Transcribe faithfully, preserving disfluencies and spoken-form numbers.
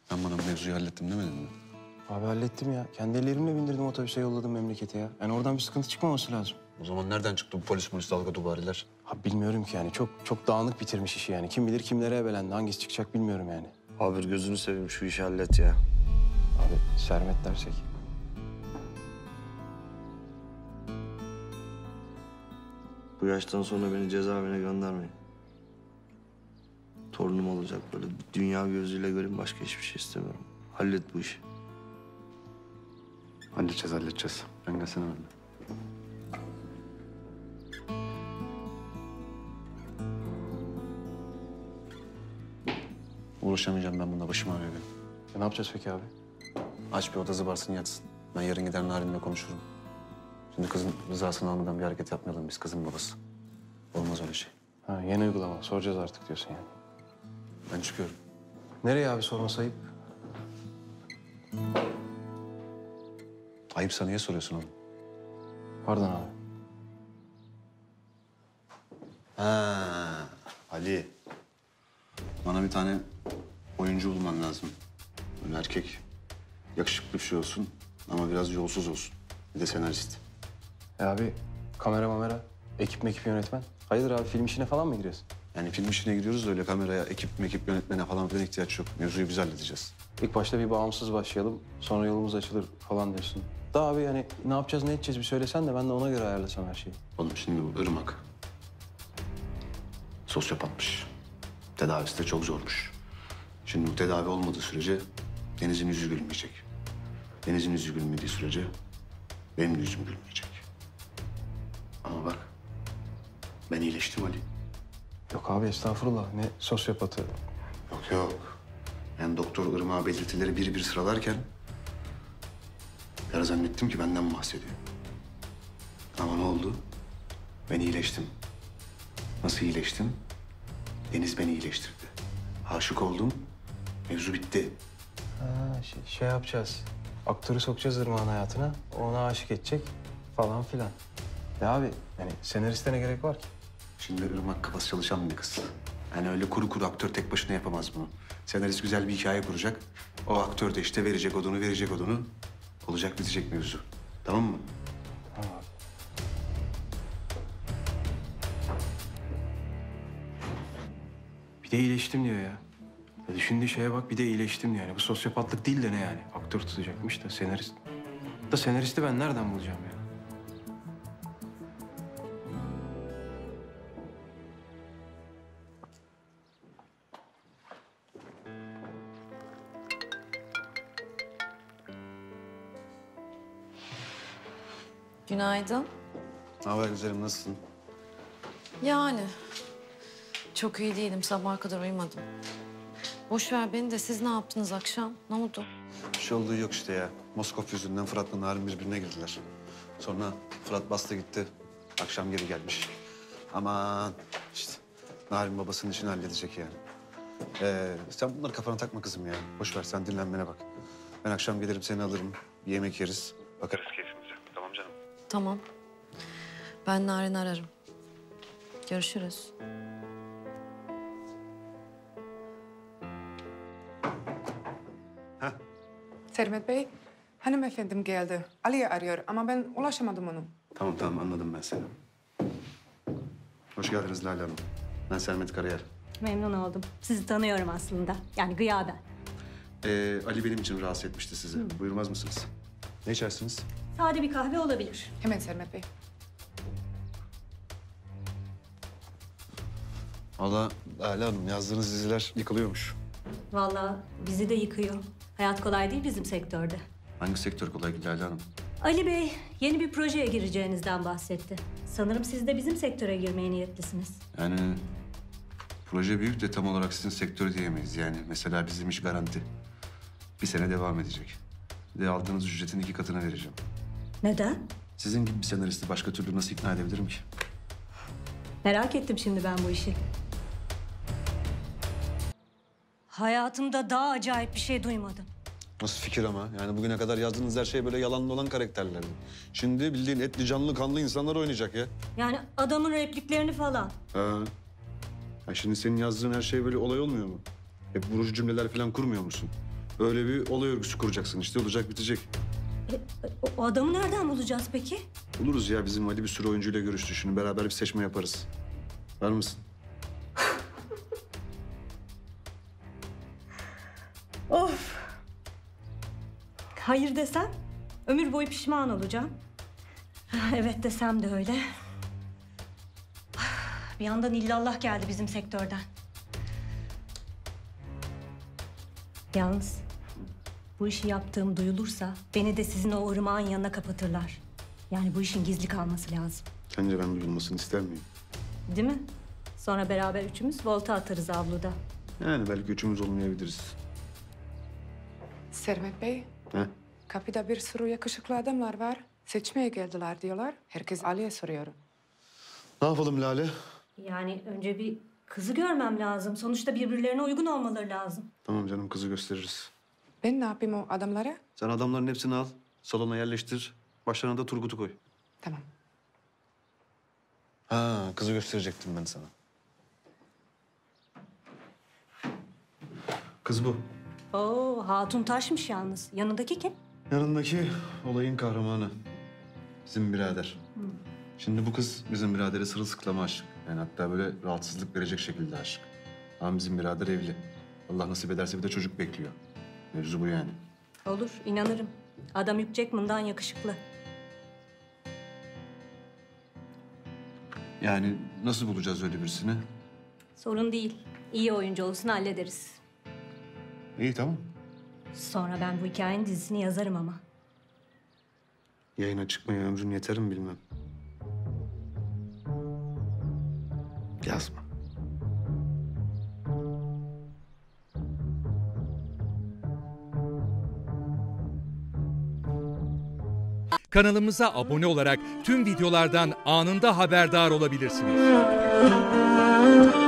Ben bana bu mevzuyu hallettim demedin mi? Abi hallettim ya. Kendi ellerimle bindirdim, otobüse yolladım memlekete ya. Yani oradan bir sıkıntı çıkmaması lazım. O zaman nereden çıktı bu polis polis dalga dubariler? Abi bilmiyorum ki yani. Çok çok dağınık bitirmiş işi yani. Kim bilir kimlere ebelendi. Hangisi çıkacak bilmiyorum yani. Abi gözünü seveyim şu işi hallet ya. Abi Sermet dersek. Bu yaştan sonra beni cezaevine göndermeyin. Torunum olacak böyle dünya gözüyle göreyim, başka hiçbir şey istemiyorum. Hallet bu işi. Halledeceğiz halledeceğiz. Ben gelsene benimle. Uğraşamayacağım ben bununla, başım ağrıyor benim. E, ne yapacağız peki abi? Aç bir oda zıbarsın yatsın. Ben yarın gider Narin'le konuşurum. Şimdi kızın rızasını almadan bir hareket yapmayalım biz, kızın babası. Olmaz öyle şey. Ha, yeni uygulama. Soracağız artık diyorsun yani. Ben çıkıyorum. Nereye abi, sorması ayıp? Ayıpsa niye soruyorsun oğlum? Pardon abi. Ha, Ali. Bana bir tane oyuncu bulman lazım. Böyle erkek, yakışıklı bir şey olsun ama biraz yolsuz olsun. Bir de senarist. E abi kamera mamera, ekip mekip yönetmen. Hayırdır abi, film işine falan mı giriyorsun? Yani film işine giriyoruz da öyle kameraya, ekip mekip yönetmene falan filan ihtiyaç yok. Mevzuyu biz halledeceğiz. İlk başta bir bağımsız başlayalım. Sonra yolumuz açılır falan diyorsun. Da abi yani ne yapacağız ne edeceğiz bir söylesen de ben de ona göre ayarlasam her şeyi. Oğlum şimdi bu Irmak sosyopatmış. Tedavisi de çok zormuş. Şimdi bu tedavi olmadığı sürece Deniz'in yüzü gülmeyecek. Deniz'in yüzü gülmediği sürece benim de yüzüm gülmeyecek. Ama bak, ben iyileştim Ali. Yok abi estağfurullah, ne sosyopatı. Yok yok. Yani doktor Irmak'a belirtileri bir bir sıralarken bir ara zannettim ki benden bahsediyor. Ama ne oldu? Ben iyileştim. Nasıl iyileştim? Deniz beni iyileştirdi. Aşık oldum. Mevzu bitti. Ha, şey, şey yapacağız. Aktörü sokacağız Irmak'ın hayatına. Ona aşık edecek falan filan. Ya abi yani senariste ne gerek var ki? Şimdi Irmak kafası çalışan bir kız. Yani öyle kuru kuru aktör tek başına yapamaz bunu. Senarist güzel bir hikaye kuracak. O aktör de işte verecek odunu, verecek odunu. Olacak bitecek mevzu. Tamam mı? Tamam abi. Bir de iyileştim diyor ya. Ya düşündüğü şeye bak, bir de iyileştim diyor yani. Bu sosyopatlık değil de ne yani? Aktör tutacakmış da senarist. Da senaristi ben nereden bulacağım ya? Günaydın. Ne haber güzelim, nasılsın? Yani çok iyi değilim. Sabaha kadar uyumadım. Boş ver beni de, siz ne yaptınız akşam? Ne oldu? Bir şey olduğu yok işte ya. Moskov yüzünden Fırat'la Narin birbirine girdiler. Sonra Fırat bastı gitti. Akşam geri gelmiş. Aman işte Narin babasının işini halledecek yani. Ee, sen bunları kafana takma kızım ya. Boş ver, sen dinlenmene bak. Ben akşam gelirim seni alırım. Bir yemek yeriz. Bakarız keyfimize. Tamam canım. Tamam. Ben Narin'i ararım. Görüşürüz. Sermet Bey, hanımefendim geldi. Ali'yi arıyor ama ben ulaşamadım onu. Tamam tamam, anladım ben seni. Hoş geldiniz Lale Hanım. Ben Sermet Karayel. Memnun oldum. Sizi tanıyorum aslında. Yani gıyaben. Ee, Ali benim için rahatsız etmişti sizi. Buyurmaz mısınız? Ne içersiniz? Sade bir kahve olabilir. Hemen Sermet Bey. Valla Lale Hanım, yazdığınız diziler yıkılıyormuş. Vallahi bizi de yıkıyor. Hayat kolay değil bizim sektörde. Hangi sektör kolay ki Lale Hanım? Ali Bey yeni bir projeye gireceğinizden bahsetti. Sanırım siz de bizim sektöre girmeye niyetlisiniz. Yani proje büyük de tam olarak sizin sektörü diyemeyiz. Yani mesela bizim iş garanti. Bir sene devam edecek. Bir de aldığınız ücretin iki katını vereceğim. Neden? Sizin gibi bir senaristi başka türlü nasıl ikna edebilirim ki? Merak ettim şimdi ben bu işi. Hayatımda daha acayip bir şey duymadım. Nasıl fikir ama? Yani bugüne kadar yazdığınız her şey böyle yalanlı olan karakterlerdi. Şimdi bildiğin etli, canlı, kanlı insanlar oynayacak ya. Yani adamın repliklerini falan. Ha. Ya şimdi senin yazdığın her şey böyle olay olmuyor mu? Hep vurucu cümleler falan kurmuyor musun? Öyle bir olay örgüsü kuracaksın işte. Olacak bitecek. E, o, o adamı nereden bulacağız peki? Buluruz ya. Bizim Ali bir sürü oyuncuyla görüştü. Şimdi beraber bir seçme yaparız. Var mısın? Of. Hayır desem ömür boyu pişman olacağım. Evet desem de öyle. Bir yandan illallah geldi bizim sektörden. Yalnız bu işi yaptığım duyulursa beni de sizin o ırmağın yanına kapatırlar. Yani bu işin gizli kalması lazım. Sence ben duyulmasını ister miyim? Değil mi? Sonra beraber üçümüz volta atarız avluda. Yani belki üçümüz olmayabiliriz. Sermet Bey, He? kapıda bir sürü yakışıklı adamlar var. Seçmeye geldiler diyorlar. Herkes Ali'ye soruyor. Ne yapalım Lale? Yani önce bir kızı görmem lazım. Sonuçta birbirlerine uygun olmaları lazım. Tamam canım, kızı gösteririz. Ben ne yapayım o adamlara? Sen adamların hepsini al. Salona yerleştir. Başlarına da Turgut'u koy. Tamam. Ha, kızı gösterecektim ben sana. Kız bu. Oo, hatun taşmış yalnız. Yanındaki kim? Yanındaki olayın kahramanı. Bizim birader. Şimdi bu kız bizim biradere sırılsıklama aşık. Yani hatta böyle rahatsızlık verecek şekilde aşık. Ama bizim birader evli. Allah nasip ederse bir de çocuk bekliyor. Mevzu bu yani. Olur, inanırım. Adam Hugh Jackman'dan yakışıklı. Yani nasıl bulacağız öyle birisini? Sorun değil. İyi oyuncu olsun hallederiz. İyi tamam. Sonra ben bu hikayenin dizisini yazarım ama. Yayına çıkmaya ömrün yeter mi bilmem. Yazma. Kanalımıza abone olarak tüm videolardan anında haberdar olabilirsiniz.